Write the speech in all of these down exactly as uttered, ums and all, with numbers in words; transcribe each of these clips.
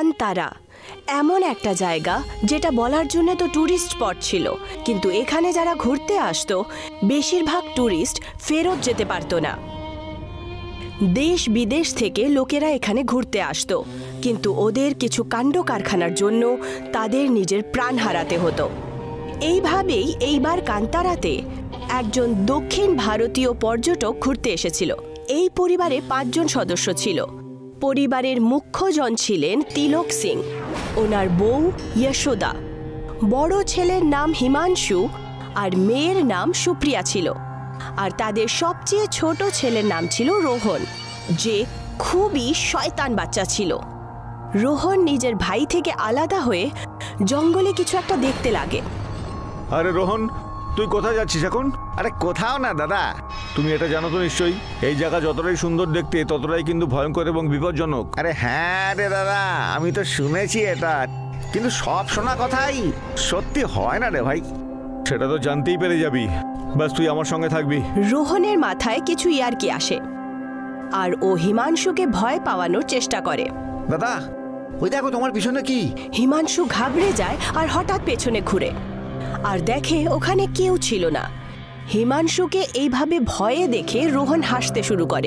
কান্তারা, এমন একটা জায়গা যেটা বলার জন্য তো ট্যুরিস্ট স্পট ছিল, কিন্তু এখানে যারা ঘুরতে আসতো বেশিরভাগ ট্যুরিস্ট ফেরত যেতে পারতো না। দেশ বিদেশ থেকে লোকেরা এখানে ঘুরতে আসতো, কিন্তু ওদের কিছু কাণ্ড কারখানার জন্য তাদের নিজের প্রাণ হারাতে হতো। এইভাবেই এইবার কান্তারাতে একজন দক্ষিণ ভারতীয় পর্যটক ঘুরতে এসেছিল। এই পরিবারে পাঁচজন সদস্য ছিল। পরিবারের মুখ্যজন ছিলেন তিলক সিং, ওনার বউ যশোদা, বড় ছেলের নাম হিমাংশু আর মেয়ের নাম সুপ্রিয়া ছিল। আর তাদের সবচেয়ে ছোট ছেলের নাম ছিল রোহন, যে খুবই শয়তান বাচ্চা ছিল। রোহন নিজের ভাই থেকে আলাদা হয়ে জঙ্গলে কিছু একটা দেখতে লাগে। আরে রোহন, তুই কোথায় যাচ্ছিস এখন? আরে কোথাও না দাদা। তুমি এটা জানো তো নিশ্চয়ই, এই জায়গা যতটাই সুন্দর দেখতে ততটাই কিন্তু ভয়ঙ্কর এবং বিপজ্জনক। আরে হ্যাঁ রে দাদা, আমি তো শুনেছি এটা, কিন্তু সব শোনা কথাই সত্যি হয় না রে ভাই। সেটা তো জানতেই পেরে যাবি, বাস তুই আমার সঙ্গে থাকবি। রোহনের মাথায় কিছু ইয়ার্কি আসে আর ও হিমাংশুকে ভয় পাওয়ানোর চেষ্টা করে। দাদা ওই দেখো তোমার পিছনে কি? হিমাংশু ঘাবড়ে যায় আর হঠাৎ পেছনে ঘুরে আর দেখে ওখানে কেউ ছিল না। হিমাংশুকে এইভাবে ভয়ে দেখে রোহন হাসতে শুরু করে।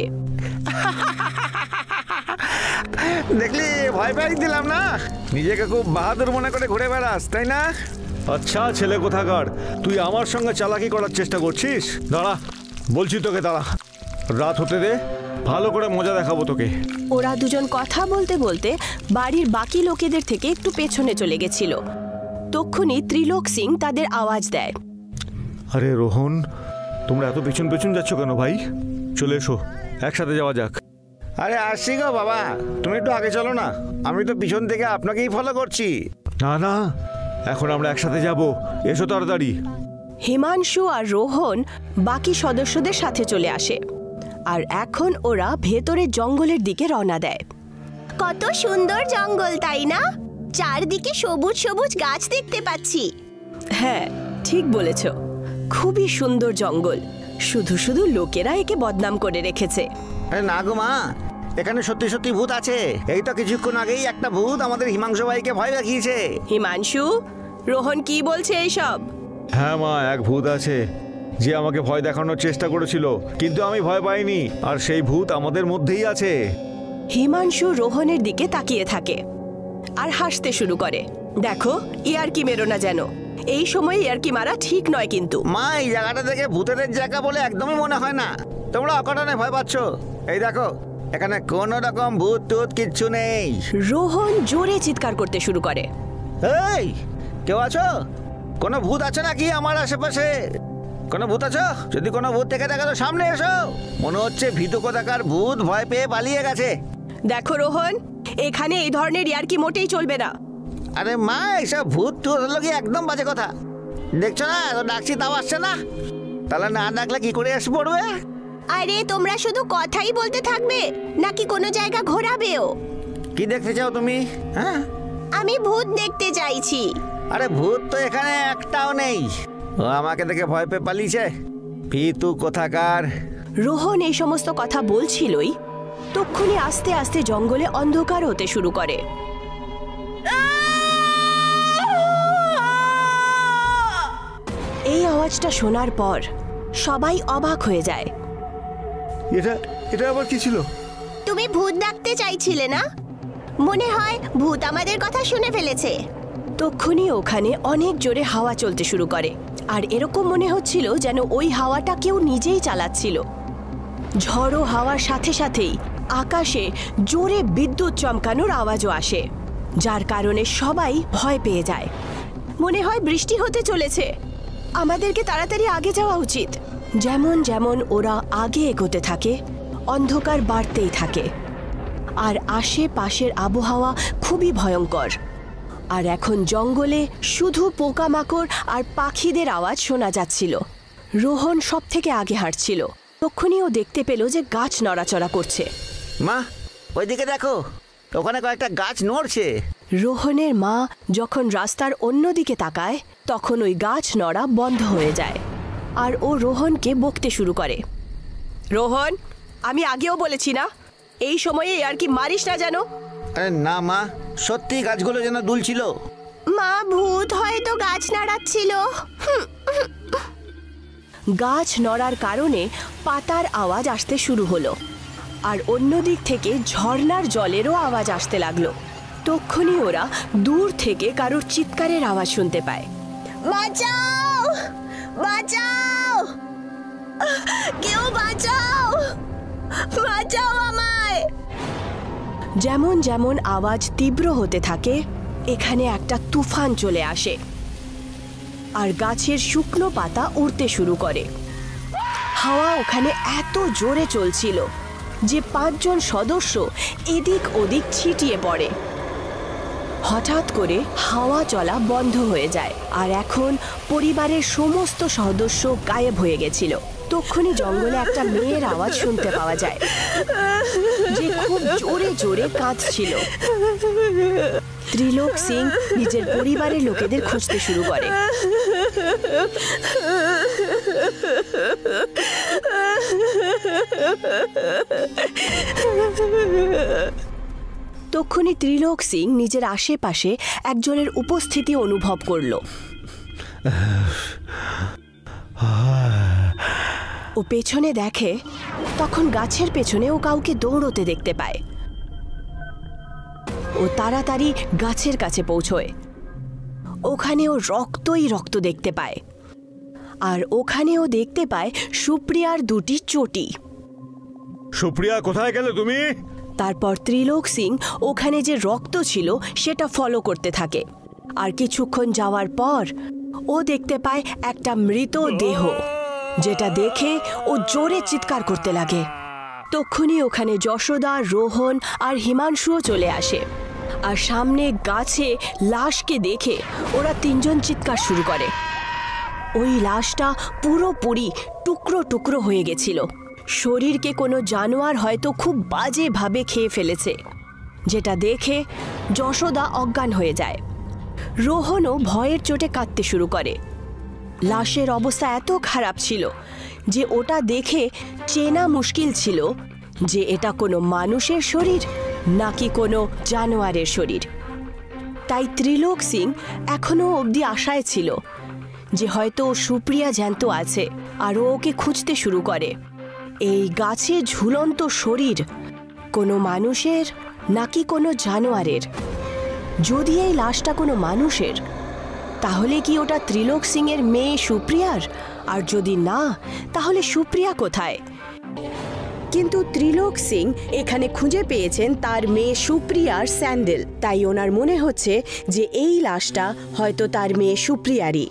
দেখলি, ভয় পাই দিলাম না? নিজেকে খুব বাহাদুর মনে করে ঘুরে বেড়াস, তাই না? আচ্ছা ছেলে কোথাকার, তুই আমার সঙ্গে চালাকি করার চেষ্টা করছিস? দাঁড়া, বলছি তোকে দাঁড়া, রাত হতে দে, ভালো করে মজা দেখাবো তোকে। ওরা দুজন কথা বলতে বলতে বাড়ির বাকি লোকেদের থেকে একটু পেছনে চলে গেছিল। তক্ষুনি ত্রিলোক সিং তাদের আওয়াজ দেয়। আরে রোহন, তোমরা এত পেছন পেছন যাচ্ছ কেন ভাই? চলে এসো, একসাথে যাওয়া যাক। আরে আসছি গো বাবা, তুমি একটু আগে চলো না, আমি তো পিছন থেকে আপনাকেই ফলো করছি। না না, এখন আমরা একসাথে যাব, এসো তাড়াতাড়ি। হিমাংশু আর রোহন বাকি সদস্যদের সাথে চলে আসে আর এখন ওরা ভেতরে জঙ্গলের দিকে রওনা দেয়। কত সুন্দর জঙ্গল, তাই না? চারদিকে সবুজ সবুজ গাছ দেখতে পাচ্ছি। হ্যাঁ, ঠিক বলেছ, খুবই সুন্দর জঙ্গল। শুধু শুধু লোকেরা একে বদনাম করে রেখেছে। আরে না গো মা, এখানে সত্যি সত্যি ভূত আছে। এই তো কিছুক্ষণ আগেই একটা ভূত আমাদের হিমাংশু ভাইকে ভয় দেখিয়েছে। হিমাংশু, রোহন কি বলছে এইসব? হ্যাঁ মা, এক ভূত আছে যে আমাকে ভয় দেখানোর চেষ্টা করেছিল, কিন্তু আমি ভয় পাইনি, আর সেই ভূত আমাদের মধ্যেই আছে। হিমাংশু রোহনের দিকে তাকিয়ে থাকে আর হাসতে শুরু করে। দেখো, ইয়ার্কি মেরো না যেন, এই সময় ইয়ার্কি মারা ঠিক নয় কিন্তু। মা, এই জায়গাটা থেকে ভূতেদের জায়গা বলে একদমই মনে হয় না। তোমরা অকারণে ভয় পাচ্ছ। এই দেখো, এখানে কোনো রকম ভূত টুত কিচ্ছু নেই। রোহন জোরে চিৎকার করতে শুরু করে। এই, কেউ আছো? কোনো ভূত আছে নাকি আমার আশেপাশে? কোনো ভূত আছো? যদি কোনো ভূত থেকে দেখো তো সামনে এসো। মনে হচ্ছে ভীতু কোথাকার ভূত ভয় পেয়ে পালিয়ে গেছে। দেখো রোহন, এখানে এই ধরনের ইয়ার্কি মোটেই চলবে না। আরে মা, এইসব ভূত টুত হলো কি একদম বাজে কথা। দেখছো না, এত ডাকছি তাও আসছে না। তাহলে না ডাকলে কি করে এসে পড়বে? আরে তোমরা শুধু কথাই বলতে থাকবে নাকি কোনো জায়গা ঘোরাবেও? কি দেখতে চাও তুমি? হ্যাঁ, আমি ভূত দেখতে চাইছি। আরে ভূত তো এখানে একটাও নেই। ও আমাকে দেখে ভয় পেয়ে পালিয়েছে, ভীতু কোথাকার। রোহন এই সমস্ত কথা বলছিলই, তক্ষুনি আস্তে আস্তে জঙ্গলে অন্ধকার হতে শুরু করে। এই আওয়াজটা শোনার পর সবাই অবাক হয়ে যায়। এটা এটা আবার কি ছিল? তুমি ভূত ডাকতে চাইছিলে না? মনে হয় ভূত আমাদের কথা শুনে ফেলেছে। তক্ষুনি ওখানে অনেক জোরে হাওয়া চলতে শুরু করে, আর এরকম মনে হচ্ছিল যেন ওই হাওয়াটা কেউ নিজেই চালাচ্ছিল। ঝড়ো হাওয়ার সাথে সাথেই আকাশে জোরে বিদ্যুৎ চমকানোর আওয়াজও আসে, যার কারণে সবাই ভয় পেয়ে যায়। মনে হয় বৃষ্টি হতে চলেছে, আমাদেরকে তাড়াতাড়ি আগে যাওয়া উচিত। যেমন যেমন ওরা আগে এগোতে থাকে, অন্ধকার বাড়তেই থাকে, আর আশেপাশের আবহাওয়া খুবই ভয়ঙ্কর। আর এখন জঙ্গলে শুধু পোকামাকড় আর পাখিদের আওয়াজ শোনা যাচ্ছিল। রোহন সব থেকে আগে হাঁটছিল। তখনই ও দেখতে পেল যে গাছ নড়াচড়া করছে। মা, ওইদিকে দেখো, ওখানে কয়েকটা গাছ নড়ছে। রোহনের মা যখন রাস্তার অন্যদিকে তাকায়, তখন ওই গাছ নড়া বন্ধ হয়ে যায়, আর ও রোহনকে বকতে শুরু করে। রোহন, আমি আগেও বলেছি না, এই সময়ে আর কি মারিস না যেন। আরে না মা, সত্যি গাছগুলো যেন দুলছিল। মা, ভূত হয়তো গাছ নাড়াচ্ছিল। গাছ নড়ার কারণে পাতার আওয়াজ আসতে শুরু হলো, আর অন্যদিক থেকে ঝর্ণার জলেরও আওয়াজ আসতে লাগলো। তক্ষুনি ওরা দূর থেকে কারোর চিৎকারের আওয়াজ শুনতে পায়। বাঁচাও, বাঁচাও, কেউ বাঁচাও, বাঁচাও আমায়। যেমন যেমন আওয়াজ তীব্র হতে থাকে, এখানে একটা তুফান চলে আসে আর গাছের শুকনো পাতা উড়তে শুরু করে। হাওয়া ওখানে এত জোরে চলছিল যে পাঁচজন সদস্য এদিক ওদিক ছিটিয়ে পড়ে। হঠাৎ করে হাওয়া চলা বন্ধ হয়ে যায়, আর এখন পরিবারের সমস্ত সদস্য গায়েব হয়ে গেছিল। তক্ষুনি জঙ্গলে একটা মেয়ের আওয়াজ শুনতে পাওয়া যায়, যে খুব জোরে জোরে কাঁদছিল। ত্রিলোক সিং নিজের পরিবারের লোকেদের খুঁজতে শুরু করে। তক্ষুনি ত্রিলোক সিং নিজের আশেপাশে একজনের উপস্থিতি অনুভব করল। ও পেছনে দেখে, তখন গাছের পেছনে ও কাউকে দৌড়তে দেখতে পায়। ও তাড়াতাড়ি গাছের কাছে পৌঁছয়। ওখানে ও রক্তই রক্ত দেখতে পায়, আর ওখানে ও দেখতে পায় সুপ্রিয়ার দুটি চটি। সুপ্রিয়া, কোথায় গেলে তুমি? তারপর ত্রিলোক সিং ওখানে যে রক্ত ছিল সেটা ফলো করতে থাকে, আর কিছুক্ষণ যাওয়ার পর ও দেখতে পায় একটা মৃত দেহ, যেটা দেখে ও জোরে চিৎকার করতে লাগে। তক্ষুনি ওখানে যশোদা, রোহন আর হিমাংশুও চলে আসে, আর সামনে গাছে লাশকে দেখে ওরা তিনজন চিৎকার শুরু করে। ওই লাশটা পুরোপুরি টুকরো টুকরো হয়ে গেছিল। শরীরকে কোনো জানোয়ার হয়তো খুব বাজেভাবে খেয়ে ফেলেছে, যেটা দেখে যশোদা অজ্ঞান হয়ে যায়। রোহনও ভয়ের চোটে কাঁদতে শুরু করে। লাশের অবস্থা এত খারাপ ছিল যে ওটা দেখে চেনা মুশকিল ছিল যে এটা কোনো মানুষের শরীর নাকি কোনো জানোয়ারের শরীর। তাই ত্রিলোক সিং এখনও অবধি আশায় ছিল যে হয়তো সুপ্রিয়া জ্যান্ত আছে, আর ও ওকে খুঁজতে শুরু করে। এই গাছে ঝুলন্ত শরীর কোনো মানুষের নাকি কোনো জানোয়ারের? যদি এই লাশটা কোনো মানুষের, তাহলে কি ওটা ত্রিলোক সিং এর মেয়ে সুপ্রিয়ার? আর যদি না, তাহলে সুপ্রিয়া কোথায়? কিন্তু ত্রিলোক সিং এখানে খুঁজে পেয়েছেন তার মেয়ে সুপ্রিয়ার স্যান্ডেল, তাই ওনার মনে হচ্ছে যে এই লাশটা হয়তো তার মেয়ে সুপ্রিয়ারই।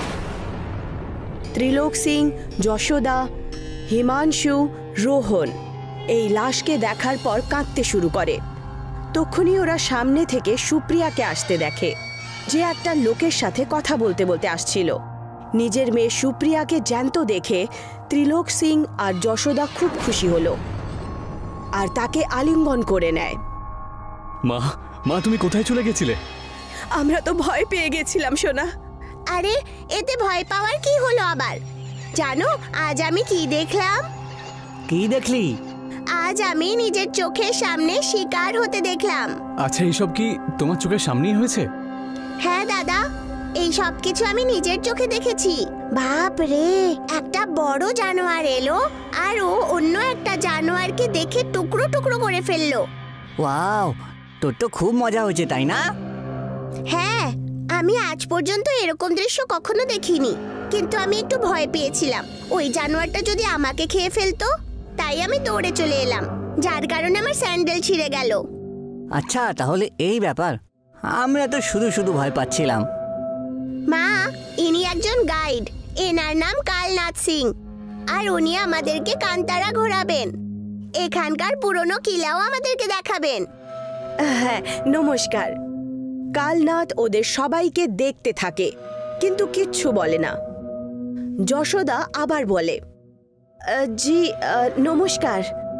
ত্রিলোক সিং, যশোদা, হিমাংশু, রোহন এই লাশকে দেখার পর কাঁদতে শুরু করে। তক্ষুনি ওরা সামনে থেকে সুপ্রিয়াকে আসতে দেখে, যে একটা লোকের সাথে কথা বলতে বলতে আসছিল। নিজের মেয়ে সুপ্রিয়াকে জ্যান্ত দেখে ত্রিলোক সিং আর যশোদা খুব খুশি হলো, আর তাকে আলিঙ্গন করে নেয়। মা, মা তুমি কোথায় চলে গেছিলে? আমরা তো ভয় পেয়ে গেছিলাম সোনা। আরে, এতে ভয় পাওয়ার কি হলো আবার? জানো আজ আমি কি দেখলাম? কি দেখলি? আজ আমি নিজের চোখের সামনে শিকার হতে দেখলাম। আচ্ছা, এইসব কি তোমার চোখের সামনেই হয়েছে? হ্যাঁ দাদা, এই সব কিছু আমি নিজের চোখে দেখেছি। বাপ রে, একটা বড় জানোয়ার এলো আর ও অন্য একটা জানোয়ারকে দেখে টুকরো টুকরো করে ফেললো। ওয়াও, তোর তো খুব মজা হয়েছে তাই না? হ্যাঁ, আমি আজ পর্যন্ত এরকম দৃশ্য কখনো দেখিনি, কিন্তু আমি একটু ভয় পেয়েছিলাম ওই জানোয়ারটা যদি আমাকে খেয়ে ফেলতো। তাই আমি দৌড়ে চলে এলাম, যার কারণে আমার স্যান্ডেল ছিঁড়ে গেল। আচ্ছা, তাহলে এই ব্যাপার। আমরা তো শুধু শুধু ভয় পাচ্ছিলাম। মা, ইনি একজন গাইড, এনার নাম কালনাথ সিং, আর উনি আমাদেরকে কান্তারা ঘোরাবেন। এখানকার পুরনো কিলাও আমাদেরকে দেখাবেন। হ্যাঁ, নমস্কার। কালনাথ ওদের সবাইকে দেখতে থাকে, কিন্তু কিচ্ছু বলে না। যশোদা আবার বলে, জি নমস্কার।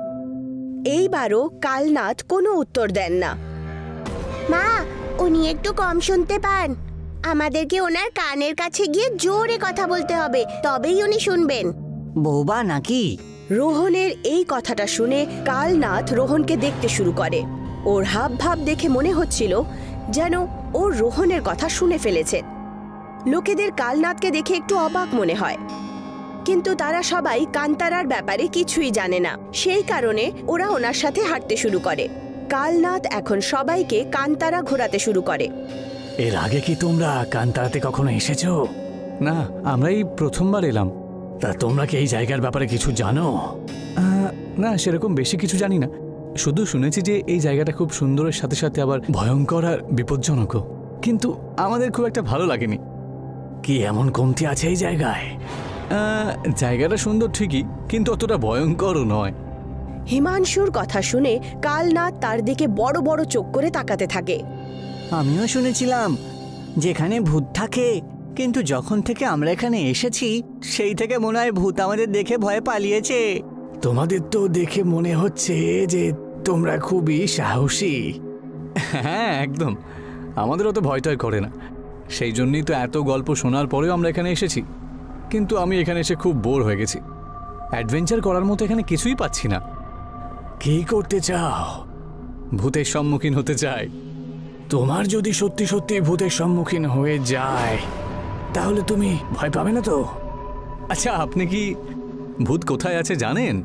এইবারও কালনাথ কোনো উত্তর দেন না। মা, উনি একটু কম শুনতে পান, আমাদেরকে ওনার কানের কাছে গিয়ে জোরে কথা বলতে হবে, তবেই উনি শুনবেন। বৌবা নাকি? রোহনের এই কথাটা শুনে কালনাথ রোহনকে দেখতে শুরু করে। ওর হাব ভাব দেখে মনে হচ্ছিল যেন ওর রোহনের কথা শুনে ফেলেছে। লোকেদের কালনাথকে দেখে একটু অবাক মনে হয়, কিন্তু তারা সবাই কান্তারার ব্যাপারে কিছুই জানে না। সেই কারণে ওরা ওনার সাথে হাঁটতে শুরু করে। কালনাথ এখন সবাইকে কান্তারা ঘোরাতে শুরু করে। এর আগে কি তোমরা কান্তারাতে কখনো এসেছো? না, আমরা এই প্রথমবার এলাম। তা তোমরা কি এই জায়গার ব্যাপারে কিছু জানো? আহ, না, সেরকম বেশি কিছু জানি না। শুধু শুনেছি যে এই জায়গাটা খুব সুন্দরের সাথে সাথে আবার ভয়ঙ্কর আর বিপজ্জনকও, কিন্তু আমাদের খুব একটা ভালো লাগেনি। কি এমন কমতি আছে এই জায়গায়? আহ, জায়গাটা সুন্দর ঠিকই, কিন্তু অতটা ভয়ঙ্করও নয়। হিমাংশুর কথা শুনে কালনাথ তার দিকে বড় বড় চোখ করে তাকাতে থাকে। আমিও শুনেছিলাম যেখানে ভূত থাকে, কিন্তু যখন থেকে আমরা এখানে এসেছি সেই থেকে মনে হয় ভূত আমাদের দেখে ভয়ে পালিয়েছে। তোমাদের তো দেখে মনে হচ্ছে যে তোমরা খুবই সাহসী। হ্যাঁ, একদম। আমাদের অত ভয় টয় করে না, সেই জন্যই তো এত গল্প শোনার পরেও আমরা এখানে এসেছি। কিন্তু আমি এখানে এসে খুব বোর হয়ে গেছি। অ্যাডভেঞ্চার করার মতো এখানে কিছুই পাচ্ছি না। কি করতে চাও? ভূতের সম্মুখীন হতে চাই। তোমার যদি সত্যি সত্যি ভূতের সম্মুখীন হয়ে যায় তাহলে তুমি ভয় পাবে না তো? আচ্ছা, আপনি কি ভূত কোথায় আছে জানেন?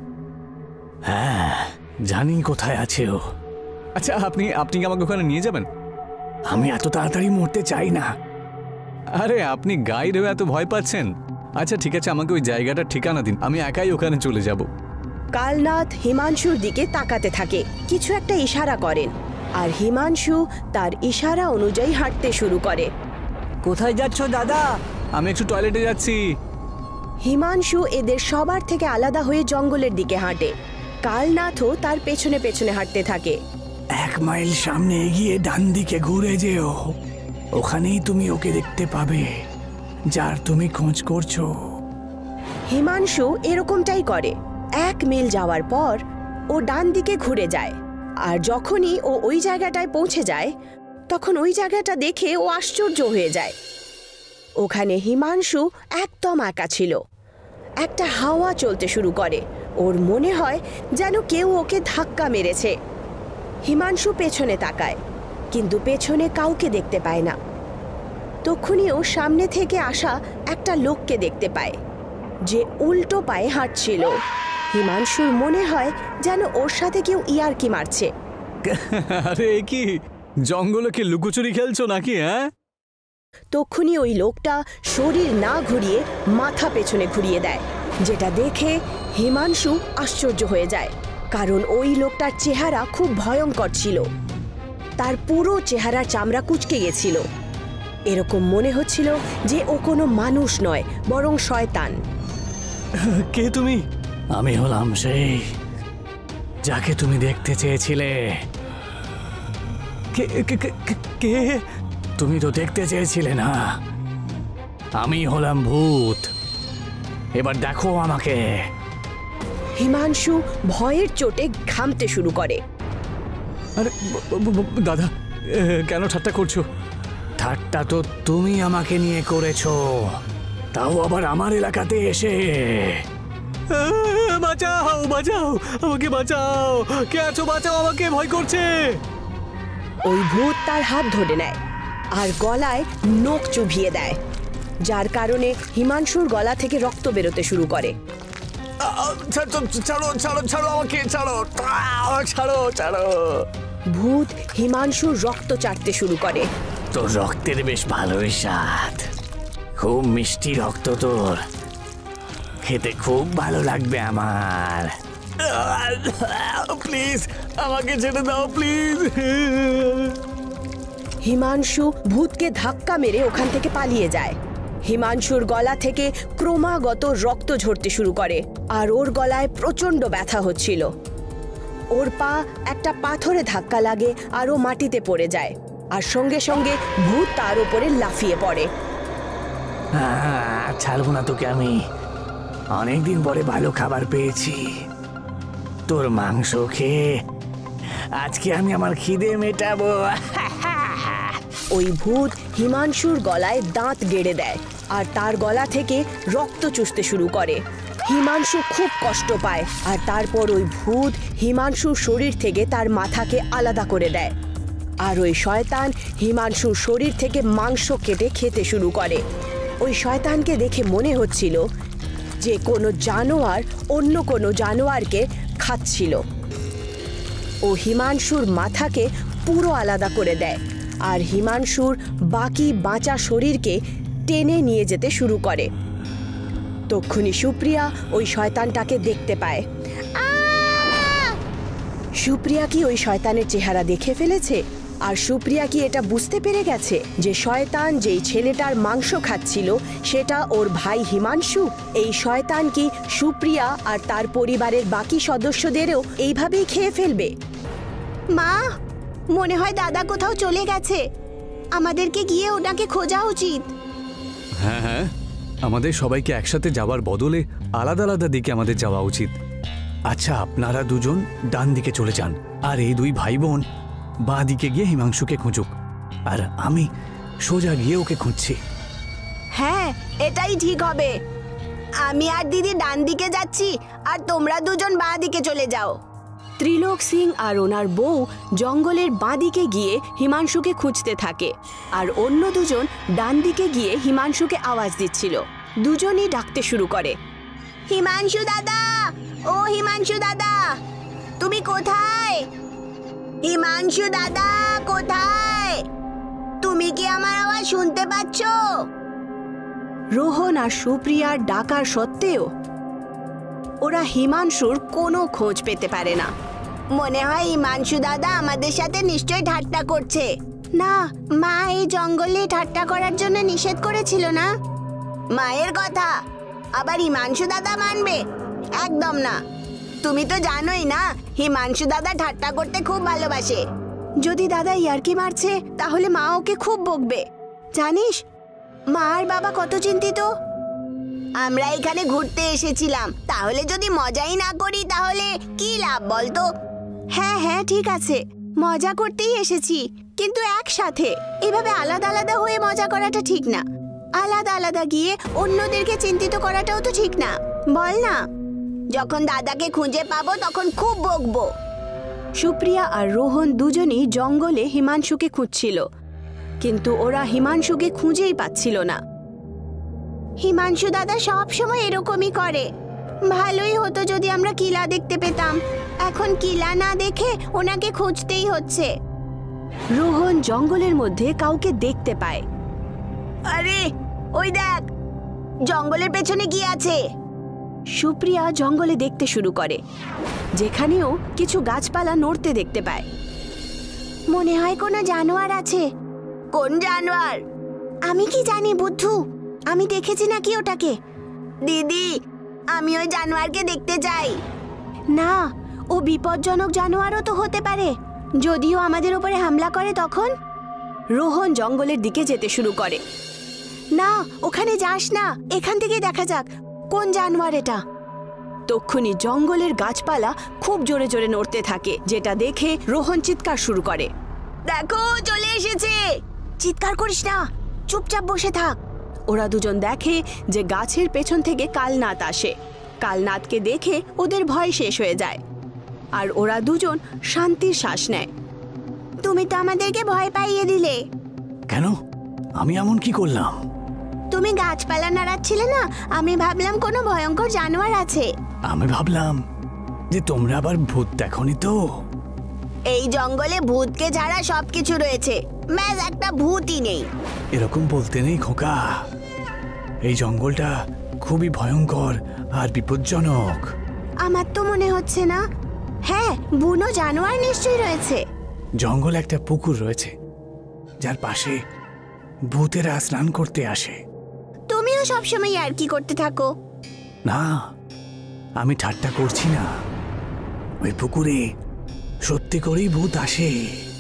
হ্যাঁ, জানি কোথায় আছে ও। আচ্ছা, আপনি আপনি কি আমাকে ওখানে নিয়ে যাবেন? আমি এত তাড়াতাড়ি মরতে চাই না। আরে, আপনি গাইড হয়ে এত ভয় পাচ্ছেন। আচ্ছা ঠিক আছে, আমাকে ওই জায়গাটার ঠিকানা দিন, আমি একাই ওখানে চলে যাব। কালনাথ হিমাংশুর দিকে তাকাতে থাকে, কিছু একটা ইশারা করেন, আর হিমাংশু তার ইশারা অনুযায়ী হাঁটতে শুরু করে। কোথায় যাচ্ছ দাদা? আমি একটু টয়লেটে যাচ্ছি। হিমাংশু এদের সবার থেকে আলাদা হয়ে জঙ্গলের দিকে হাঁটে। কালনাথও তার পেছনে পেছনে হাঁটতে থাকে। এক মাইল সামনে এগিয়ে ডান দিকে ঘুরে যেও, ওখানেই তুমি ওকে দেখতে পাবে যার তুমি খোঁজ করছো। হিমাংশু এরকমটাই করে। এক মিল যাওয়ার পর ও ডান দিকে ঘুরে যায়, আর যখনই ও ওই জায়গাটায় পৌঁছে যায় তখন ওই জায়গাটা দেখে ও আশ্চর্য হয়ে যায়। ওখানে হিমাংশু একদম একা ছিল। একটা হাওয়া চলতে শুরু করে। ওর মনে হয় যেন কেউ ওকে ধাক্কা মেরেছে। হিমাংশু পেছনে তাকায়, কিন্তু পেছনে কাউকে দেখতে পায় না। তখনই ও সামনে থেকে আসা একটা লোককে দেখতে পায়, যে উল্টো পায়ে হাঁটছিল। হিমাংশুর মনে হয় যেন ওর সাথে কেউ ইয়ার্কি মারছে। আরে কি জঙ্গলে কি লুকোচুরি খেলছো নাকি? হ্যাঁ, তখনই ওই লোকটা শরীর না ঘুরিয়ে মাথা পেছনে ঘুরিয়ে দেয়, যেটা দেখে হিমাংশু আশ্চর্য হয়ে যায়, কারণ ওই লোকটার চেহারা খুব ভয়ঙ্কর ছিল। তার পুরো চেহারার চামড়া কুঁচকে গেছিল। এরকম মনে হচ্ছিল যে ও কোনো মানুষ নয়, বরং শয়তান। কে তুমি? আমি হলাম সেই যাকে তুমি দেখতে চেয়েছিলে। কে কে- কে- কে? তুমি তো দেখতে চেয়েছিলে না। আমি হলাম ভূত। এবার দেখো আমাকে। হিমাংশু ভয়ের চোটে ঘামতে শুরু করে। আরে ব- ব- ব- দাদা, এ, কেন ঠাট্টা করছো? ঠাট্টা তো তুমি আমাকে নিয়ে করেছো, তাও আবার আমার এলাকাতে এসে। বাঁচাও, বাঁচাও, আমাকে বাঁচাও। কে আছো? বাঁচাও আমাকে, ভয় করছে। ওই ভূত তার হাত ধরে নেয় আর গলায় নখ চুভিয়ে দেয়, যার কারণে হিমাংশুর গলা থেকে রক্ত বেরোতে শুরু করে। ছাড়ো ছাড়ো ছাড়ো ছাড়ো আমাকে, ছাড়ো ছাড়ো ছাড়ো। ভূত হিমাংশুর রক্ত চাটতে শুরু করে। তোর রক্তের বেশ ভালোই স্বাদ, খুব মিষ্টি রক্ত তোর, খেতে খুব ভালো লাগবে আমার। প্লিজ আমাকে ছেড়ে দাও, প্লিজ। হিমাংশু ভূতকে ধাক্কা মেরে ওখান থেকে পালিয়ে যায়। হিমাংশুর গলা থেকে ক্রমাগত রক্ত ঝরতে শুরু করে, আর ওর গলায় প্রচন্ড ব্যথা হচ্ছিল। ওর পা একটা পাথরে ধাক্কা লাগে আর ও মাটিতে পড়ে যায়, আর সঙ্গে সঙ্গে ভূত তার উপরে লাফিয়ে পড়ে। ছাড়বো না তোকে আমি, অনেকদিন পরে ভালো খাবার পেয়েছি। তোর মাংস খেয়ে আজকে আমি আমার খিদে মেটাবো। ওই ভূত হিমাংশুর গলায় দাঁত গেড়ে দেয় আর তার গলা থেকে রক্ত চুষতে শুরু করে। হিমাংশু খুব কষ্ট পায় আর তারপর ওই ভূত হিমাংশুর শরীর থেকে তার মাথাকে আলাদা করে দেয় আর ওই শয়তান হিমাংশুর শরীর থেকে মাংস কেটে খেতে শুরু করে। ওই শয়তানকে দেখে মনে হচ্ছিল যে কোনো জানোয়ার অন্য কোনো জানোয়ারকে খাচ্ছিল। ও হিমাংশুর মাথাকে পুরো আলাদা করে দেয় আর হিমাংশুর বাকি বাঁচা শরীরকে টেনে নিয়ে যেতে শুরু করে। তক্ষুনি সুপ্রিয়া ওই শয়তানটাকে দেখতে পায়। সুপ্রিয়া কি ওই শয়তানের চেহারা দেখে ফেলেছে? আর সুপ্রিয়া কি এটা বুঝতে পেরে গেছে যে শয়তান যেই ছেলেটার মাংস খাচ্ছিল সেটা ওর ভাই হিমাংশু? এই শয়তান কি সুপ্রিয়া আর তার পরিবারের বাকি সদস্যদেরও এইভাবেই খেয়ে ফেলবে? মা, মনে হয় দাদা কোথাও চলে গেছে। আমাদেরকে গিয়ে ওনাকে খোঁজা উচিত। হ্যাঁ হ্যাঁ, আমাদের সবাইকে একসাথে যাওয়ার বদলে আলাদা আলাদা দিকে আমাদের যাওয়া উচিত। আচ্ছা, আপনারা দুজন ডান দিকে চলে যান আর এই দুই ভাই বোন বাঁ দিকে গিয়ে হিমাংশুকে খুঁজুক, আর আমি সোজা গিয়ে ওকে খুঁজছি। হ্যাঁ, এটাই ঠিক হবে। আমি আর দিদি ডান দিকে যাচ্ছি আর তোমরা দুজন বাঁ দিকে চলে যাও। ত্রিলোক সিং আর ওনার বউ জঙ্গলের বাঁ দিকে গিয়ে হিমাংশুকে খুঁজতে থাকে আর অন্য দুজন ডান দিকে গিয়ে হিমাংশুকে আওয়াজ দিচ্ছিল। দুজনই ডাকতে শুরু করে, হিমাংশু দাদা, ও হিমাংশু দাদা, তুমি কোথায়? হিমাংশু দাদা কোথায়? তুমি কি আমার আওয়াজ শুনতে পাচ্ছ? রোহন আর সুপ্রিয়ার ডাকার সত্ত্বেও ওরা হিমাংশুর কোনো খোঁজ পেতে পারে না। মনে হয় হিমাংশু দাদা আমাদের সাথে নিশ্চয়ই ঠাট্টা করছে। না, মা এই জঙ্গলে ঠাট্টা করার জন্য নিষেধ করেছিল না? মায়ের কথা আবার হিমাংশু দাদা মানবে? একদম না। তুমি তো জানোই না, হিমাংশু দাদা ঠাট্টা করতে খুব ভালোবাসে। যদি দাদা ইয়ার্কি মারছে তাহলে মা ওকে খুব বকবে। জানিস মা আর বাবা কত চিন্তিত। আমরা এখানে ঘুরতে এসেছিলাম, তাহলে যদি মজাই না করি তাহলে কি লাভ বলতো? হ্যাঁ হ্যাঁ ঠিক আছে, মজা করতেই এসেছি, কিন্তু একসাথে। এভাবে আলাদা আলাদা হয়ে মজা করাটা ঠিক না। আলাদা আলাদা গিয়ে অন্যদেরকে চিন্তিত করাটাও তো ঠিক না, বল না? যখন দাদাকে খুঁজে পাবো তখন খুব বকবো। সুপ্রিয়া আর রোহন দুজনই জঙ্গলে হিমাংশুকে খুঁজছিল, কিন্তু ওরা হিমাংশুকে খুঁজেই পাচ্ছিল না। হিমাংশু দাদা সব সময় এরকমই করে। ভালোই হতো যদি আমরা কিলা দেখতে পেতাম। এখন কিলা না দেখে ওনাকে খুঁজতেই হচ্ছে। রোহন জঙ্গলের মধ্যে কাউকে দেখতে পায়। আরে ওই দেখ, জঙ্গলের পেছনে কি আছে? সুপ্রিয়া জঙ্গলে দেখতে শুরু করে, যেখানেও কিছু গাছপালা নড়তে দেখতে পায়। মনে হয় কোনো জানোয়ার আছে। কোন জানোয়ার? আমি কি জানি বুদ্ধু, আমি দেখেছি নাকি ওটাকে? দিদি, আমি ওই জানোয়ারকে দেখতে চাই। না, ও বিপজ্জনক জানোয়ারও তো হতে পারে। যদিও আমাদের উপরে হামলা করে তখন? রোহন জঙ্গলের দিকে যেতে শুরু করে। না, ওখানে যাস না, এখান থেকে দেখা যাক কোন জানোয়ার এটা। তক্ষুনি জঙ্গলের গাছপালা খুব জোরে জোরে নড়তে থাকে, যেটা দেখে রোহন চিৎকার শুরু করে। দেখো, চলে এসেছে। চিৎকার করিস না, চুপচাপ বসে থাক। ওরা দুজন দেখে যে গাছের পেছন থেকে কালনাথ আসে। কালনাথকে দেখে ওদের ভয় শেষ হয়ে যায় আর ওরা দুজন শান্তির শ্বাস নেয়। তুমি তো আমাদেরকে ভয় পাইয়ে দিলে। কেন? আমি এমন কি করলাম? তুমি গাছপালা নাড়াচ্ছিলে না, আমি ভাবলাম কোনো ভয়ঙ্কর জানোয়ার আছে। আমি ভাবলাম যে তোমরা আবার ভূত দেখোনি তো। এই জঙ্গলে ভূতকে ছাড়া সবকিছু রয়েছে, ম্যাজ একটা ভূতই নেই। এরকম বলতে নেই খোকা, এই জঙ্গলটা খুবই ভয়ঙ্কর আর বিপজ্জনক। আমার তো মনে হচ্ছে না। হ্যাঁ, বুনো জানোয়ার নিশ্চয়ই রয়েছে। জঙ্গলে একটা পুকুর রয়েছে যার পাশে ভূতেরা স্নান করতে আসে। তুমিও সবসময় আর কি করতে থাকো। না, আমি ঠাট্টা করছি না। ওই পুকুরে সত্যি করেই ভূত আসে।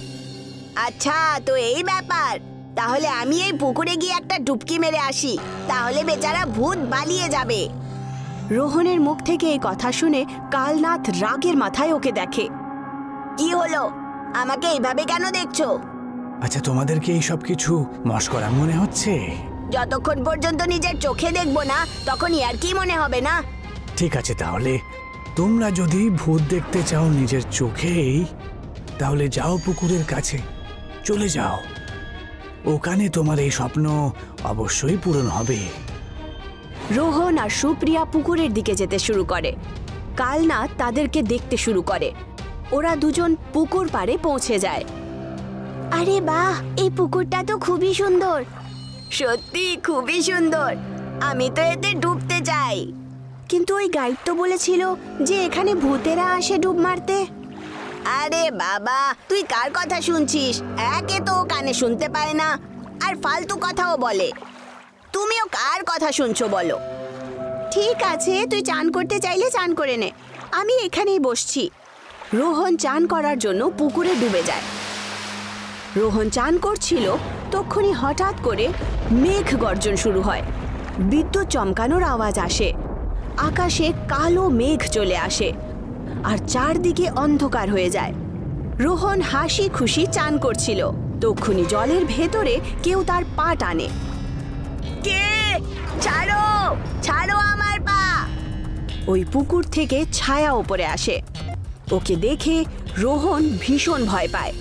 আচ্ছা, তো এই ব্যাপার। তাহলে আমি এই পুকুরে গিয়ে একটা ডুবকি মেরে আসি, তাহলে বেচারা ভূত পালিয়ে যাবে। রোহনের মুখ থেকে এই কথা শুনে কালনাথ রাগের মাথায় ওকে দেখে। কি হলো? আমাকে এইভাবে কেন দেখছো? আচ্ছা, তোমাদেরকে এই সব কিছু মস্করা মনে হচ্ছে? যতক্ষণ পর্যন্ত নিজের চোখে দেখবো না তখন আর কি মনে হবে না। ঠিক আছে, তাহলে তোমরা যদি ভূত দেখতে চাও নিজের চোখেই, তাহলে যাও পুকুরের কাছে, চলে যাও। ওখানে তোমার এই স্বপ্ন অবশ্যই পূরণ হবে। রোহন আর সুপ্রিয়া পুকুরের দিকে যেতে শুরু করে। কালনাথ তাদেরকে দেখতে শুরু করে। ওরা দুজন পুকুর পাড়ে পৌঁছে যায়। আরে বাহ, এই পুকুরটা তো খুবই সুন্দর। সত্যি খুবই সুন্দর, আমি তো এতে ডুবতে চাই। কিন্তু ওই গাইড তো বলেছিল যে এখানে ভূতেরা আসে ডুব মারতে। আরে বাবা, তুই কার কথা শুনছিস? একে তো ও কানে শুনতে পায় না, আর ফালতু কথাও বলে। তুমিও কার কথা শুনছো বলো? ঠিক আছে, তুই চান করতে চাইলে চান করে নে, আমি এখানেই বসছি। রোহন চান করার জন্য পুকুরে ডুবে যায়। রোহন চান করছিল, তখনই হঠাৎ করে মেঘ গর্জন শুরু হয়। বিদ্যুৎ চমকানোর আওয়াজ আসে। আকাশে কালো মেঘ চলে আসে আর চারদিকে অন্ধকার হয়ে যায়। রোহন হাসি খুশি চান করছিল, তখনই জলের ভেতরে কেউ তার পা টানে। কে? ছাড়ো, ছাড়ো আমার পা! ওই পুকুর থেকে ছায়া উপরে আসে। ওকে দেখে রোহন ভীষণ ভয় পায়।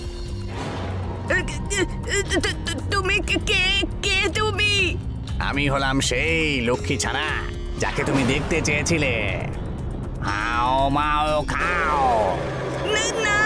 তুমি কে? কে তুমি? আমি হলাম সেই লক্ষ্মী ছানা যাকে তুমি দেখতে চেয়েছিলে। হাও মাও খাও। না!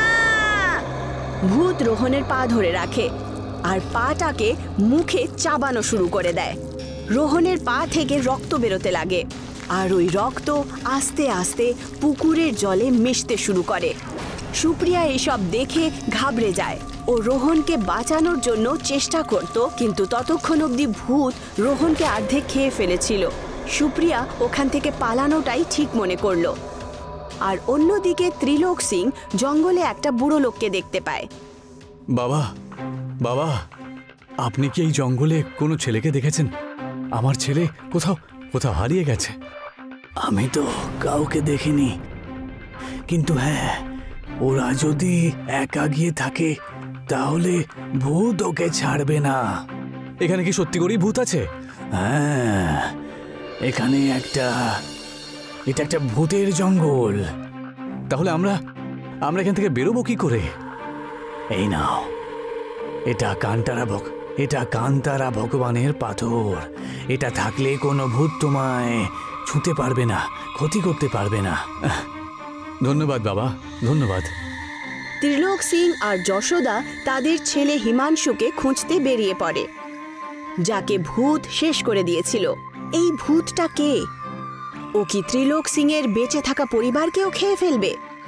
ভূত রোহনের পা ধরে রাখে আর পাটাকে মুখে চাবানো শুরু করে দেয়। রোহনের পা থেকে রক্ত বেরোতে লাগে আর ওই রক্ত আস্তে আস্তে পুকুরের জলে মিশতে শুরু করে। সুপ্রিয়া এসব দেখে ঘাবড়ে যায়। ও রোহনকে বাঁচানোর জন্য চেষ্টা করত, কিন্তু ততক্ষণ অবধি ভূত রোহনকে অর্ধেক খেয়ে ফেলেছিল। সুপ্রিয়া ওখান থেকে পালানোটাই ঠিক মনে করলো। আর অন্যদিকে ত্রিলোক সিং জঙ্গলে একটা বুড়ো লোককে দেখতে পায়। বাবা, বাবা, আপনি কি এই জঙ্গলে কোনো ছেলেকে দেখেছেন? আমার ছেলে কোথাও কোথাও হারিয়ে গেছে। আমি তো কাউকে দেখিনি, কিন্তু হ্যাঁ, ওরা যদি একা গিয়ে থাকে তাহলে ভূত ওকে ছাড়বে না। এখানে কি সত্যি করেই ভূত আছে? হ্যাঁ, এখানে একটা এটা একটা ভূতের জঙ্গল। তাহলে আমরা আমরা এখান থেকে বেরোবো কি করে? এই নাও, এটা কান্তারা ভগ এটা কান্তারা ভগবানের পাথর। এটা থাকলে কোনো ভূত তোমায় ছুঁতে পারবে না, ক্ষতি করতে পারবে না। ধন্যবাদ বাবা, ধন্যবাদ। ত্রিলোক সিং আর যশোদা তাদের ছেলে হিমাংশুকে খুঁজতে বেরিয়ে পড়ে, যাকে ভূত শেষ করে দিয়েছিল। এই ভূতটা কে? ও কি ত্রিলোক সিং এর বেঁচে থাকা পরিবারকেও খেয়ে ফেলবে,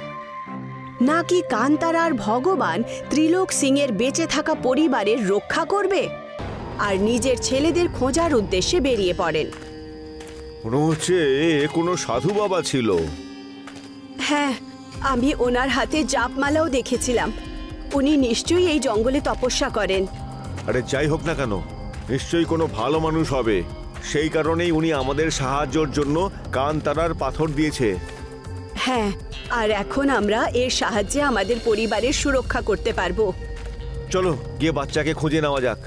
নাকি কান্তারার ভগবান ত্রিলোক সিং এর বেঁচে থাকা পরিবারের রক্ষা করবে? আর নিজের ছেলেদের খোঁজার উদ্দেশ্যে বেরিয়ে পড়েন। মনে হচ্ছে এ কোনো সাধু বাবা ছিল। হ্যাঁ, আমি ওনার হাতে জাপমালাও দেখেছিলাম। উনি নিশ্চয়ই এই জঙ্গলে তপস্যা করেন। আরে যাই হোক না কেন, নিশ্চয়ই কোনো ভালো মানুষ হবে। সেই কারণেই উনি আমাদের সাহায্যের জন্য কান্তারার পাথর দিয়েছে। হ্যাঁ, আর এখন আমরা এর সাহায্যে আমাদের পরিবারের সুরক্ষা করতে পারবো। চলো গিয়ে বাচ্চাকে খুঁজে নেওয়া যাক।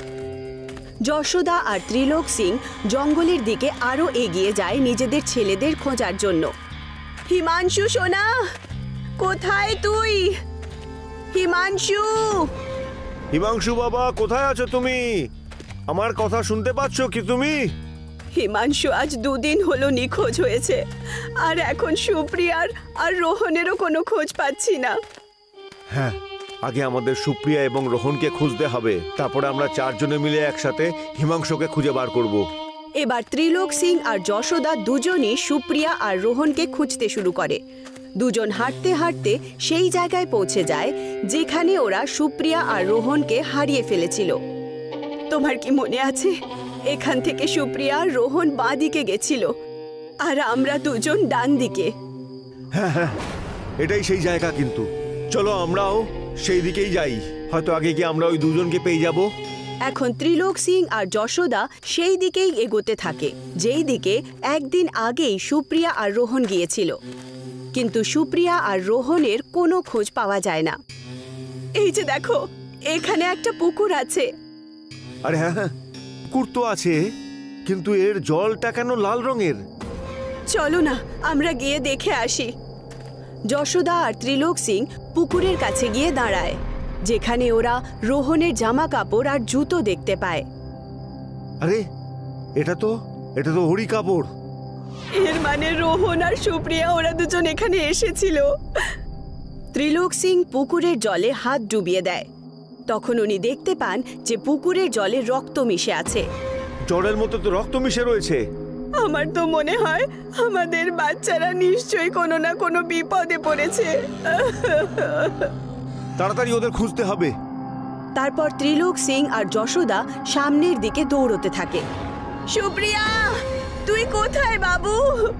যশোদা আর ত্রিলোক সিং জঙ্গলের দিকে আরো এগিয়ে যায় নিজেদের ছেলেদের খোঁজার জন্য। হিমাংশু সোনা, কোথায় তুই? হিমাংশু! হিমাংশু বাবা, কোথায় আছো তুমি? আমার কথা শুনতে পাচ্ছ কি তুমি? হিমাংশু আজ দুদিন হলো নিখোঁজ হয়েছে, আর এখন সুপ্রিয়ার আর রোহনেরও কোনো খোঁজ পাচ্ছি না। হ্যাঁ, আগে আমাদের সুপ্রিয়া এবং রোহনকে খুঁজতে হবে, তারপরে আমরা চারজনে মিলে একসাথে হিমাংশুকে খুঁজে বার করব। এবার ত্রিলোক সিং আর যশোদা দুজনই সুপ্রিয়া আর রোহনকে খুঁজতে শুরু করে। দুজন হাঁটতে হাঁটতে সেই জায়গায় পৌঁছে যায় যেখানে ওরা সুপ্রিয়া আর রোহনকে হারিয়ে ফেলেছিল। তোমার কি মনে আছে, এখান থেকে সুপ্রিয়া আর রোহন বাঁ দিকে গেছিল আর আমরা দুজন ডান দিকে। হ্যাঁ হ্যাঁ, এটাই সেই জায়গা। কিন্তু চলো আমরাও সেই দিকেই যাই, হয়তো আগে গিয়ে আমরা ওই দুজনকে পেয়ে যাব। এখন ত্রিলোক সিং আর যশোদা সেই দিকেই এগোতে থাকে যেই দিকে একদিন আগেই সুপ্রিয়া আর রোহন গিয়েছিল, কিন্তু সুপ্রিয়া আর রোহনের কোনো খোঁজ পাওয়া যায় না। এই যে দেখো, এখানে একটা পুকুর আছে। আরে হ্যাঁ হ্যাঁ, পুকুর তো আছে, কিন্তু এর জলটা কেন লাল রঙের? চলো না আমরা গিয়ে দেখে আসি। যশোদা আর ত্রিলোক সিং পুকুরের কাছে গিয়ে দাঁড়ায়, যেখানে ওরা রোহনের জামা কাপড় আর জুতো দেখতে পায়। আরে এটা তো এটা তো হরি কাপড়। এর মানে রোহন আর সুপ্রিয়া ওরা দুজন এখানে এসেছিল। ত্রিলোক সিং পুকুরের জলে হাত ডুবিয়ে দেয়। তখন উনি দেখতে পান যে পুকুরের জলে রক্ত মিশে আছে। জলের মতো তো রক্ত মিশে রয়েছে। আমার তো মনে হয় আমাদের বাচ্চারা নিশ্চয়ই কোনো না কোনো বিপদে পড়েছে। তাড়াতাড়ি ওদের খুঁজতে হবে। তারপর ত্রিলোক সিং আর যশোদা সামনের দিকে দৌড়তে থাকে। সুপ্রিয়া, তুই কোথায় বাবু?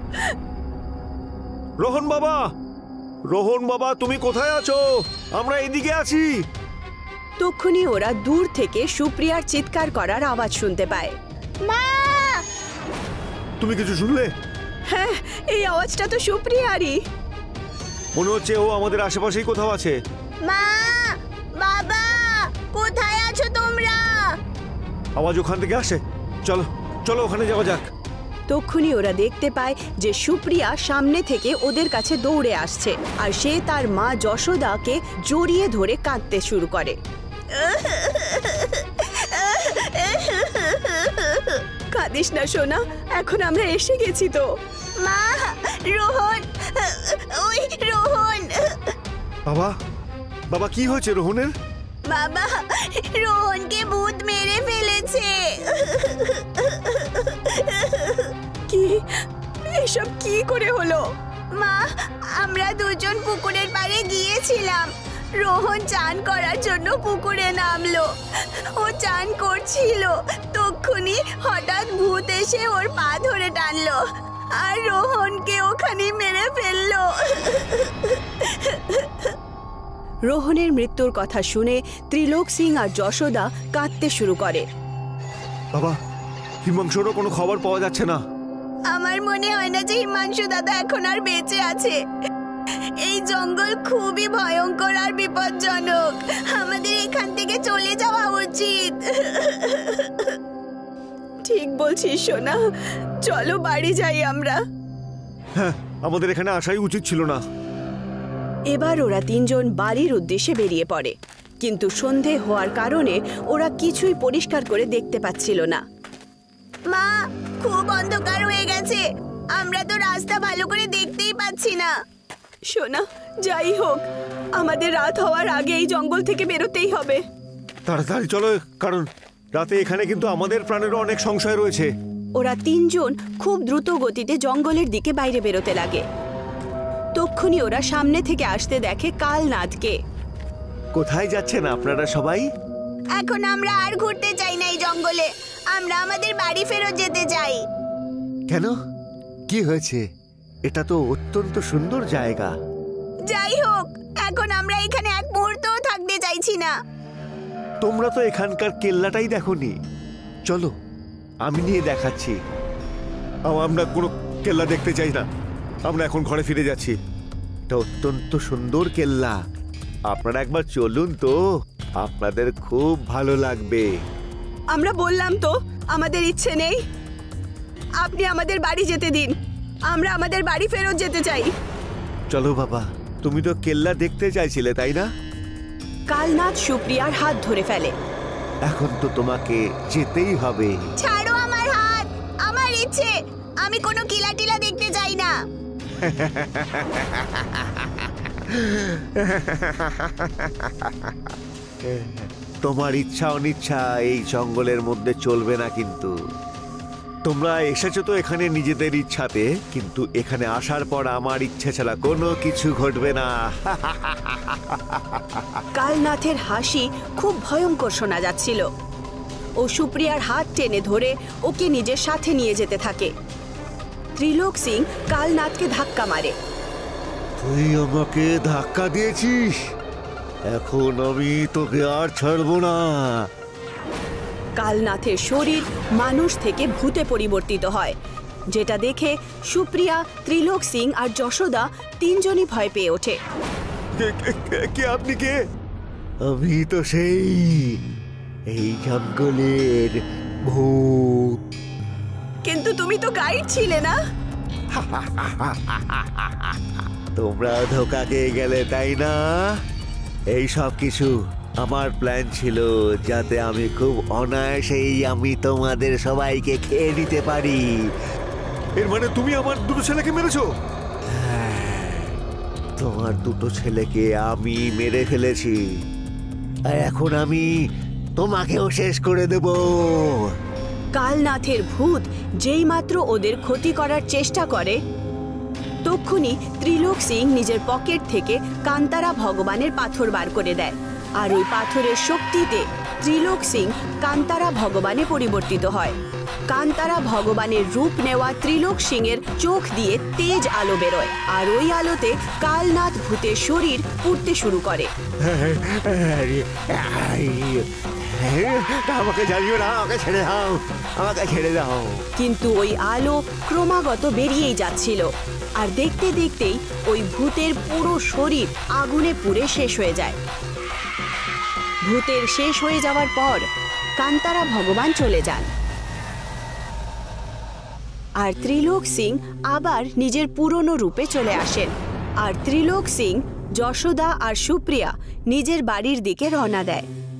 রোহন বাবা, রোহন বাবা তুমি কোথায় আছো? আমরা এদিকে আছি। তক্ষুনি ওরা দূর থেকে সুপ্রিয়ার চিৎকার করার আওয়াজ শুনতে পায়। মা! তুমি কিছু শুনলে? হ্যাঁ, এই আওয়াজটা তো সুপ্রিয়ারই। মনে হচ্ছে ও আমাদের আশেপাশেই কোথাও আছে। মা! বাবা! কোথায় আছো তোমরা? আওয়াজ ওখান থেকে আসে। চলো চলো ওখানে যাওয়া যাক। তক্ষুনি ওরা দেখতে পায় যে সুপ্রিয়া সামনে থেকে ওদের কাছে দৌড়ে আসছে, আর সে তার মা যশোদাকে জড়িয়ে ধরে কাঁদতে শুরু করে। কাঁদিস না সোনা, এখন আমরা এসে গেছি তো। মা! রোহন! ওই রোহন! বাবা, বাবা কি হয়েছে রোহনের? বাবা, রোহনকে ভূত মেরে ফেলেছে। কি? এসব কি করে হলো? মা, আমরা দুজন পুকুরের পাড়ে গিয়েছিলাম। রোহন চান করার জন্য পুকুরে নামলো। ও চান করছিল, তক্ষুনি হঠাৎ ভূত এসে ওর পা ধরে টানলো আর রোহনকে ওখানেই মেরে ফেললো। রোহনের মৃত্যুর কথা শুনে ত্রিলোক সিং আর যশোদা কাঁদতে শুরু করে। বাবা, হিমাংশুরও কোনো খবর পাওয়া যাচ্ছে না। আমার মনে হয় না যে হিমাংশু দাদা এখন আর বেঁচে আছে। এই জঙ্গল খুবই ভয়ঙ্কর আর বিপজ্জনক। আমাদের এখান থেকে চলে যাওয়া উচিত। ঠিক বলছিস সোনা, চলো বাড়ি যাই আমরা। হ্যাঁ, আমাদের এখানে আসাই উচিত ছিল না। এবার ওরা তিনজন বাড়ির উদ্দেশ্যে বেরিয়ে পড়ে, কিন্তু সন্ধে হওয়ার কারণে ওরা কিছুই পরিষ্কার করে দেখতে পাচ্ছিল না। মা, খুব অন্ধকার হয়ে গেছে। আমরা তো রাস্তা ভালো করে দেখতেই পাচ্ছি না। সোনা, যাই হোক, আমাদের রাত হওয়ার আগে এই জঙ্গল থেকে বেরোতেই হবে। তাড়াতাড়ি চলো, কারণ রাতে এখানে কিন্তু আমাদের প্রাণেরও অনেক সংশয় রয়েছে। ওরা তিনজন খুব দ্রুত গতিতে জঙ্গলের দিকে বাইরে বেরোতে লাগে। তক্ষুনি ওরা সামনে থেকে আসতে দেখে কালনাথকে। কোথায় যাচ্ছেন আপনারা সবাই? এখন আমরা আর ঘুরতে চাই না এই জঙ্গলে। আমরা আমাদের বাড়ি ফেরত যেতে চাই। কেন? কি হয়েছে? এটা তো অত্যন্ত সুন্দর জায়গা। যাই হোক, এখন আমরা এখানে এক মুহূর্তও থাকতে চাইছি না। তোমরা তো এখানকার কেল্লাটাই দেখোনি। চলো, আমি নিয়ে দেখাচ্ছি। আমরা কোনো কেল্লা দেখতে চাই না। আমরা এখন ঘরে ফিরে যাচ্ছি। এটা অত্যন্ত সুন্দর কেল্লা। আপনারা একবার চলুন তো, আপনাদের খুব ভালো লাগবে। আমরা বললাম তো আমাদের ইচ্ছে নেই। আপনি আমাদের বাড়ি যেতে দিন। আমরা আমাদের বাড়ি ফেরত যেতে চাই। চলো বাবা, তুমি তো কেল্লা দেখতে চাইছিলে, তাই না? কালনাথ সুপ্রিয়ার হাত ধরে ফেলে। এখন তো তোমাকে যেতেই হবে। ছাড়ো আমার হাত। আমার ইচ্ছে, আমি কোনো কিলা টিলা দেখতে চাই না। তোমার ইচ্ছা অনিচ্ছা এই জঙ্গলের মধ্যে চলবে না। কিন্তু তোমরা এসেছো তো এখানে নিজেদের ইচ্ছাতে, কিন্তু এখানে আসার পর আমার ইচ্ছে ছাড়া কোনো কিছু ঘটবে না। কালনাথের হাসি খুব ভয়ঙ্কর শোনা যাচ্ছিল। ও সুপ্রিয়ার হাত টেনে ধরে ওকে নিজের সাথে নিয়ে যেতে থাকে। ত্রিলোক সিং কালনাথকে ধাক্কা মারে। তুই আমাকে ধাক্কা দিয়েছিস, এখন আমি তোকে আর ছাড়বো না। কালনাথের শরীর মানুষ থেকে ভূতে পরিবর্তিত হয়, যেটা দেখে সুপ্রিয়া, ত্রিলোক সিং আর যশোদা তিনজনই ভয় পেয়ে ওঠে। কে আপনি? কে? আমি তো সেই এই জঙ্গলের ভূত। কিন্তু তুমি তো গাইড ছিলে না? তোমরা ধোকা খেয়ে গেলে তাই না? এই সব কিছু আমার প্ল্যান ছিল, যাতে আমি খুব অনায়াসেই আমি তোমাদের সবাইকে খেয়ে নিতে পারি। এর মানে তুমি আমার দুটো ছেলেকে মেরেছো? তোমার দুটো ছেলেকে আমি মেরে ফেলেছি, আর এখন আমি তোমাকেও শেষ করে দেব। কালনাথের ভূত যেই মাত্র ওদের ক্ষতি করার চেষ্টা করে, তক্ষুনি ত্রিলোক সিং নিজের পকেট থেকে কান্তারা ভগবানের পাথর বার করে দেয়, আর ওই পাথরের শক্তিতে ত্রিলোক সিং কান্তারা ভগবানে পরিবর্তিত হয়। কান্তারা ভগবানের রূপ নেওয়া ত্রিলোক সিংয়ের চোখ দিয়ে তেজ আলো বেরোয়, আর ওই আলোতে কালনাথ ভূতের শরীর পুড়তে শুরু করে। আমাকে জানিও না, আমাকে ছেড়ে দাও, আমাকে ছেড়ে দাও। কিন্তু ওই আলো ক্রমাগত বেরিয়েই যাচ্ছিল, আর দেখতে দেখতেই ওই ভূতের পুরো শরীর আগুনে পুড়ে শেষ হয়ে যায়। ভূতের শেষ হয়ে যাওয়ার পর কান্তারা ভগবান চলে যান, আর ত্রিলোক সিং আবার নিজের পুরনো রূপে চলে আসেন। আর ত্রিলোক সিং, যশোদা আর সুপ্রিয়া নিজের বাড়ির দিকে রওনা দেয়।